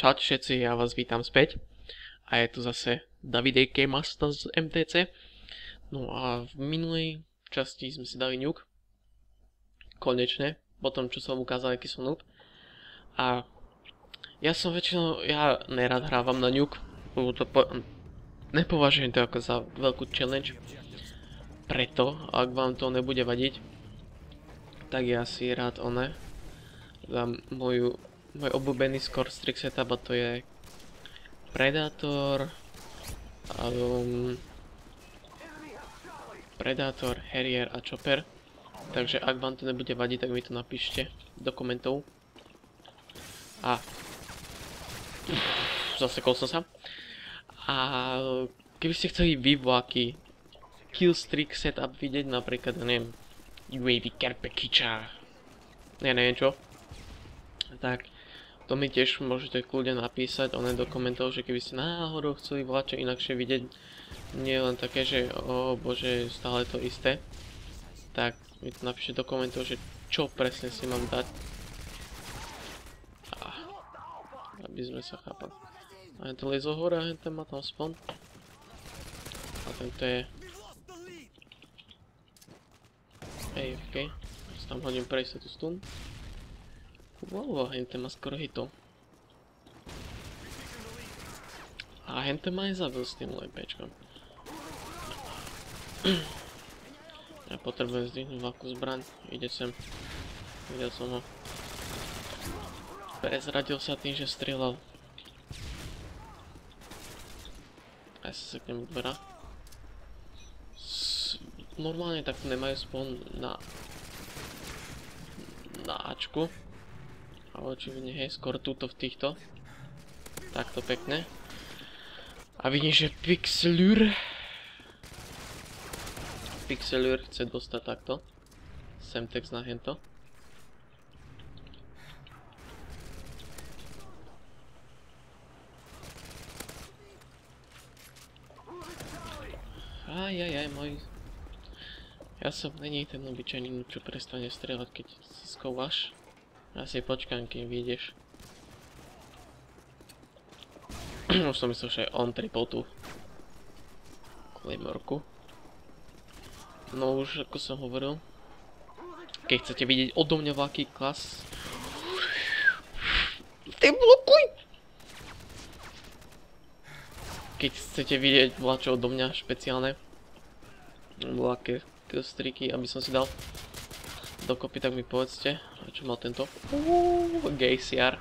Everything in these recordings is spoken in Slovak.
Čaute všetci, ja vás vítam späť. A je tu zase David a.k. Masta z MTC. No a v minulej časti sme si dali nuke. Konečne, po tom čo som ukázal, aký som noob. A ja nerad hrávam na nuke. Nepovažujem to ako za veľkú challenge. Preto, ak vám to nebude vadiť, tak ja si rád dám môj obľúbený score streak setup, a to je Predator, Harrier a Chopper. Takže ak vám to nebude vadiť, tak mi to napíšte do komentov. A zasekol som sa. A keby ste chceli vývlaky killstreak setup vidieť, napríklad, neviem, UAV care package, neviem čo, tak to mi tiež môžete kľudne napísať do komentov, že keby ste náhodou chceli vláčo inakšie vidieť, nie len také, že o bože, stále to isté, tak mi to napíšte do komentov, že čo presne si mám dať, aby sme sa chápali. A ten lezol hore, a ten má tam spawn. A tento je AFK, si tam hodím prejsť tú stun. Wow, hente má skoro hitov. A hente ma aj zabil s tým LPčkom. Ja potrebujem zdvihnúť veľkú zbraň. Ide sem. Videl som ho. Prezradil sa tým, že strieľal. A ja sa seknem k dvera. Normálne takto nemajú spawn na Ačku. Ale očividne, hej, skôr túto v týchto. Takto pekne. A vidím, že Pixelur chce dostať takto. Semtex na hento. Môj. Ja som není ten obyčajný noob, čo prestane strieľať, keď sa schováš. Ja si počkám, kým vyjdeš. Už som myslel, že on tripol tú Claymoreku. No už, ako som hovoril, keď chcete vidieť odo mňa veľký klas, blokuj! Keď chcete vidieť vlačo odo mňa špeciálne, veľké killstreaky, aby som si dal dokopy, tak mi povedzte, čo mal tento Geysiar.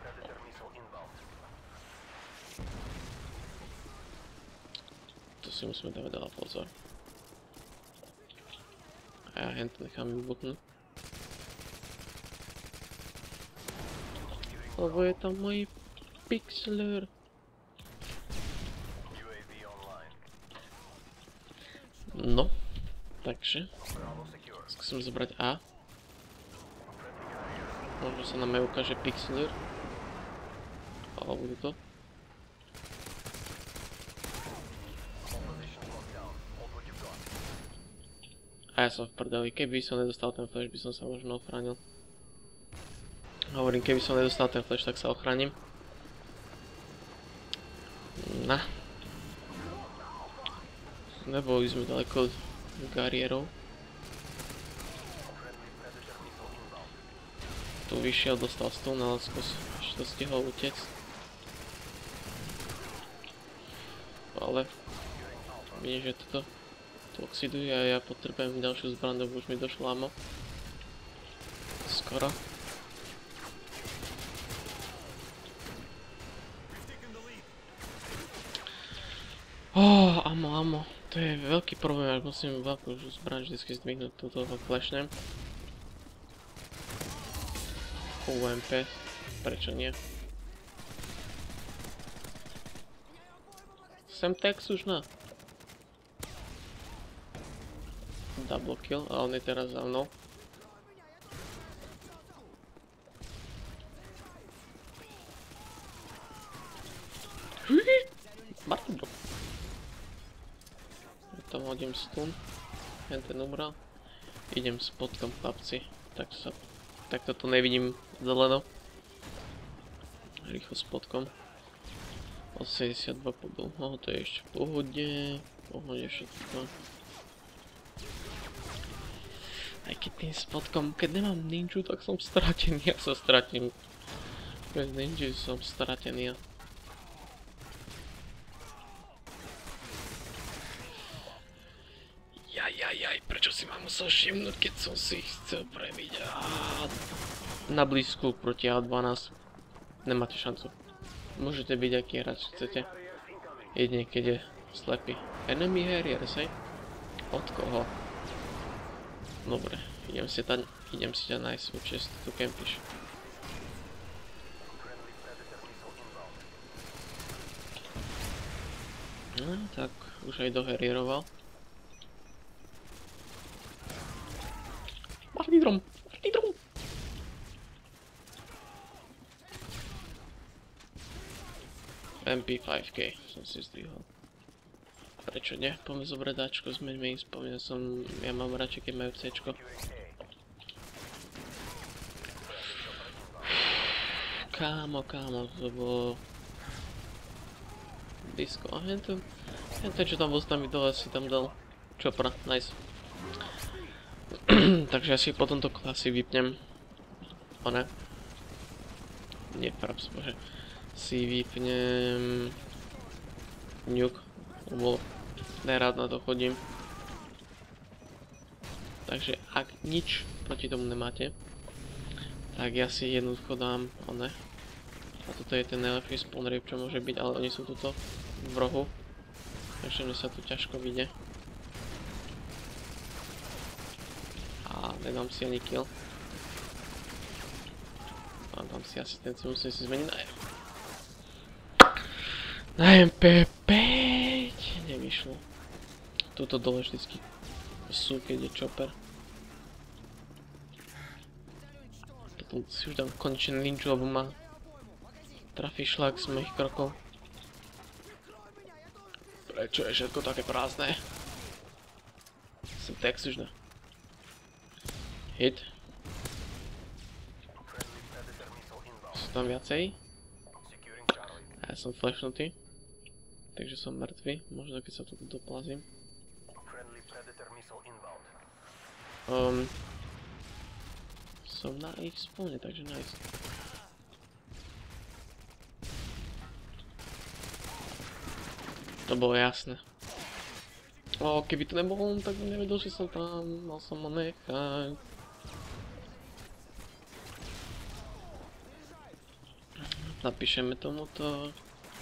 Tu si musíme dávať veľa pozor. A ja hento nechám vybuchnúť. Lebo je tam môj Pixelur. No, takže skúsim zobrať A. Možno sa nám aj ukáže Pixelur. Alebo to. A ja som v prdeli. Keby som nedostal ten flash, by som sa možno ochránil. Hovorím, keby som nedostal ten flash, tak sa ochránim. Neboli sme daleko Garrierov. Tu vyšiel, dostal stun, ale ešte to stihol utec. Ale vidím, že toto oxiduje a ja potrebujem ďalšiu zbraň, lebo už mi došlo ammo. Skoro. Ammo. To je veľký problém, ak musím veľkú zbraň vždycky zdvihnúť, túto flashnem. UMP, prečo nie? Semtex už na. Double kill, a on je teraz za mnou. Bardo. Tam hodím stun. Ten umrel. Idem spodkom, chlapci. Tak toto nevidím zeleno. rýchlo s podkom. 82 bodov, no to je ešte v pohode všetko. Aj keď tým spodkom, keď nemám ninju, tak som stratený, ja sa stratím. Bez ninju som stratený. Jaj, prečo si ma musel všimnúť, keď som si ich chcel prebiť? Na blízku proti A12 nemáte šancu. Môžete byť aký hráč chcete. Jedine keď je slepý. Enemy Harrier, hej? Od koho? Dobre, idem si ťa nájsť svoj čest, tu kempíš. No, tak už aj doherieroval. Martydrom! MP5K som si zdvihol. Prečo nie? Poďme zobrať dáčko, zmeňme ich, spomínal som, ja mám radšej, keď majú Cčko. Kámo, to bolo... blízko, a ten čo tam bol s nami dole, si tam dal chopra, nice. Takže ja si po tomto klasy vypnem. O ne? Nie, fraps, bože. Si vypnem... nuke, lebo nerád na to chodím. Takže ak nič proti tomu nemáte, tak ja si jednoducho dám one. A toto je ten najlepší spawn rape, čo môže byť, ale oni sú tuto v rohu. Takže mne sa tu ťažko vidie. A nedám si ani kill. A dám si asistenciu, musím si zmeniť na MP5. Nevyšlo. Tuto dole vždycky sú, keď je chopper. Potom si už dám konečne ninju, lebo ma trafí šlak z mojich krokov. Prečo je všetko také prázdne? Som text už ne. Hit. Sú tam viacej. A ja som flashnutý. Takže som mŕtvy, možno keď sa tu doplazím. Som na ich spawne, takže nice. To bolo jasné. Keby to nebolo, tak by nevedel, že som tam, mal som ho nechať. Napíšeme tomuto.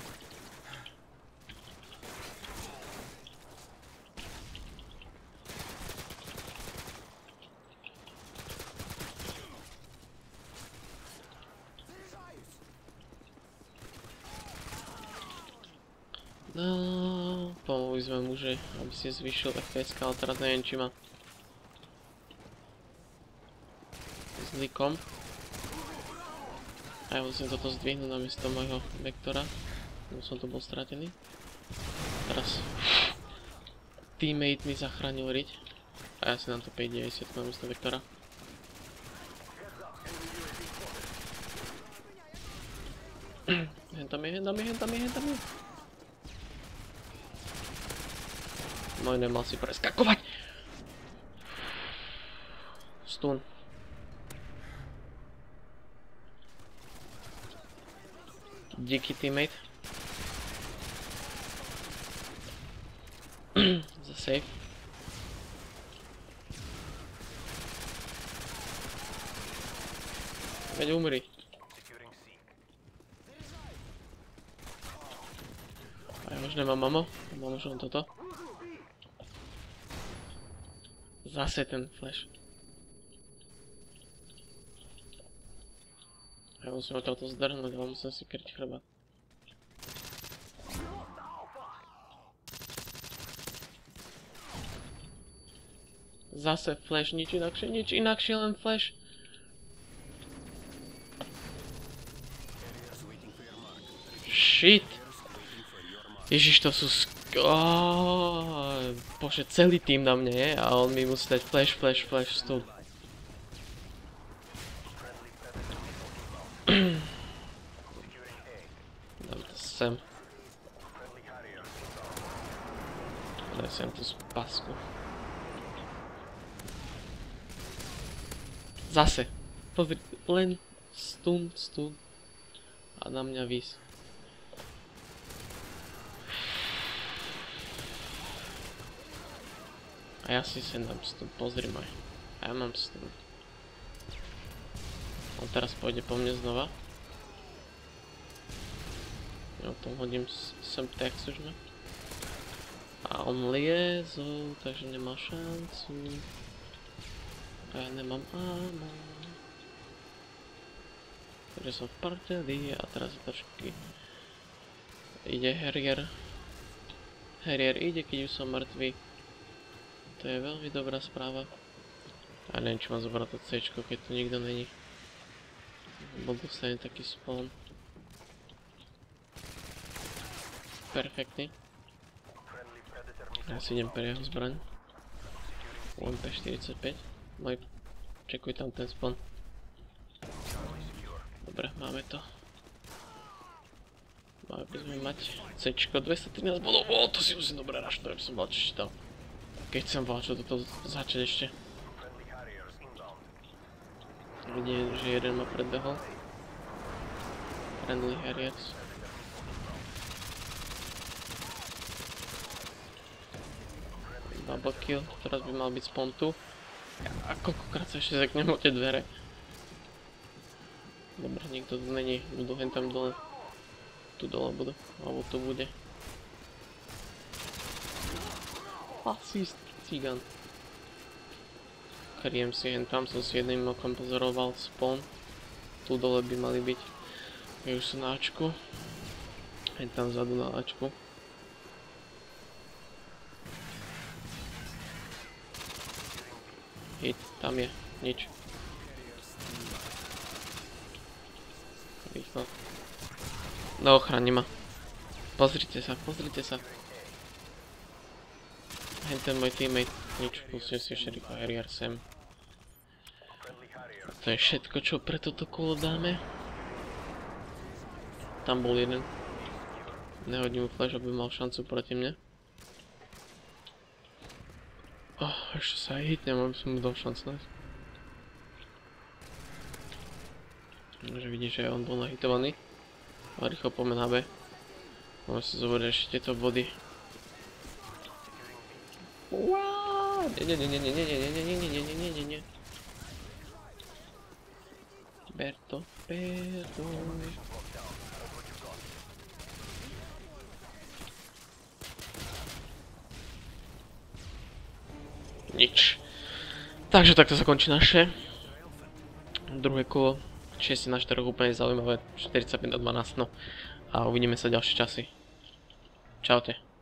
No, pomohli sme mu, že aby si zvýšil FPS, ale teraz neviem, či má zlý komp. A ja musím toto zdvihnúť namiesto môjho vektora, lebo som tu bol stratený. Teraz teammate mi zachránil riť a ja si dám to 590 namiesto vektora. Hentam je. No nemal si preskakovať. Stun. Díky teammate. Za safe. Veď umri. A ja už nemám mamo. Mám už len toto. Zase ten flash. Ja musím od tohoto zdrhnúť, ale musím si kryť chrbát. Zase flash, nič inakšie, len flash. Shit. Ježiš, to sú bože, celý tým na mne je a on mi musí dať flash stun. sem. Daj sem tú pasku. Zase. Pozri, len stun. A na mňa vys. A ja si sem dám stun, pozri maj. A ja mám stun. On teraz pôjde po mne znova. Ja tom hodím sem text už ne. A on liezol, takže nemá šancu. A ja nemám ammo. Takže som v prdeli a teraz otočky. Ide Harrier. Harrier ide, keď už som mŕtvy. To je veľmi dobrá správa. A neviem, či mám zobrať to C-čko, keď tu nikto není. Bol dostane taký spawn. Perfektný. Ja si idem pre jeho zbraň. UMP45. Moj, čekuj tam ten spawn. Dobre, máme to. Máme by sme mať C-čko 213 bodov. O, to si musím dobre raštovať, aby som bol čítal. Keď chcem vláčo toto začať ešte. Vidím, že jeden ma predbehol. Friendly Harriers. Double kill, teraz by mal byť spawn tu. A koľkokrát sa ešte zeknem o tie dvere. Dobre, nikto tu není, budú hen tam dole. Tu dole budú, alebo tu bude. Asist, cigan. Kryjem si hen tam, som si jedným okom pozoroval spawn. Tu dole by mali byť. Je už sú na Ačku. Hen tam vzadu na Ačku. Hit, tam je, nič. Rýchlo. No ochrani ma. Pozrite sa, pozrite sa. Hen ten môj teammate, nič, pustím si ešte rýchlo Harrier sem. To je všetko, čo pre toto kolo dáme. Tam bol jeden. Nehodím mu flash, aby mal šancu proti mne. Ešte sa aj hitnem, aby som mu dal šancu nájsť. Takže vidíš, že on bol nahitovaný. A rýchlo poďme na B. Môžeme si zobrať ešte tieto body. Nie. Ber to. Nič. Takže takto sa končí naše druhé kolo. 6 na 4 úplne zaujímavé. 45 na 12. No. A uvidíme sa ďalšie časy. Čaute.